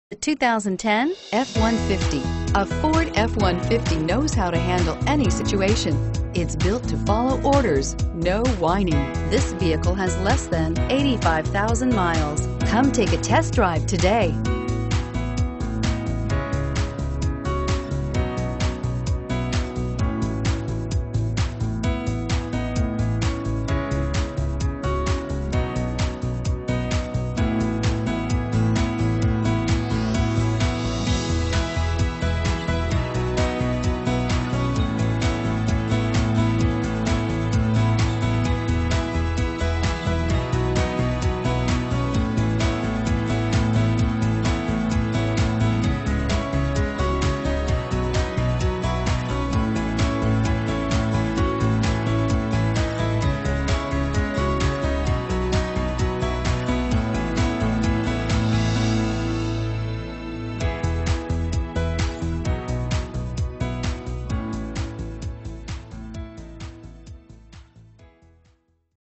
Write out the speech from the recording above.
The 2010 F-150. A Ford F-150 knows how to handle any situation. It's built to follow orders, no whining. This vehicle has less than 85,000 miles. Come take a test drive today.